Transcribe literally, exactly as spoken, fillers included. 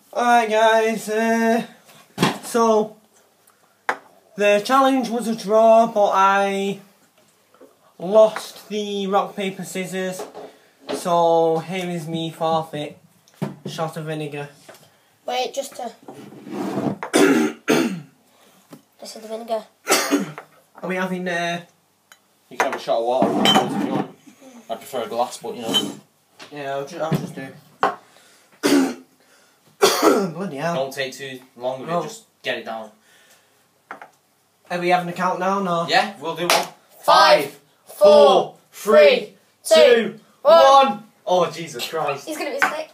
Alright guys, uh, so the challenge was a draw, but I lost the rock, paper, scissors, so here is me forfeit. Shot of vinegar. Wait, just to... This is the vinegar. Are we having, uh... You can have a shot of water if you want. I prefer a glass, but you know. Yeah, I'll, ju I'll just do. Bloody hell. Don't take too long with No. it, just get it down. Are we having a countdown or? Yeah, we'll do one. Five, four, three, two, one. Oh, Jesus Christ. He's gonna be sick.